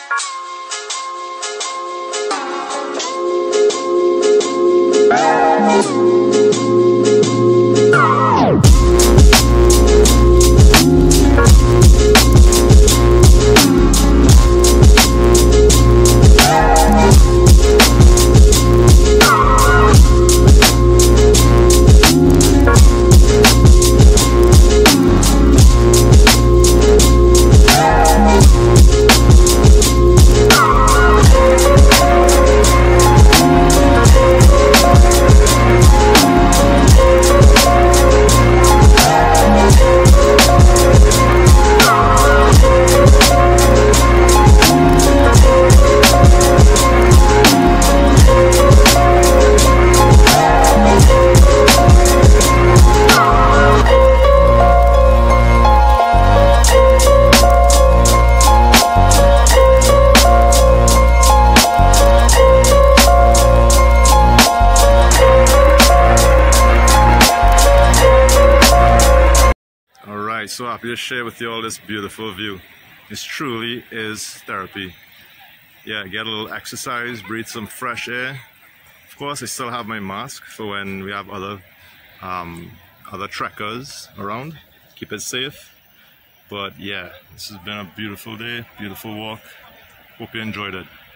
So happy to share with you all this beautiful view. This truly is therapy. Yeah, get a little exercise, breathe some fresh air. Of course, I still have my mask for when we have other trekkers around. Keep it safe. But yeah, this has been a beautiful day, beautiful walk. Hope you enjoyed it.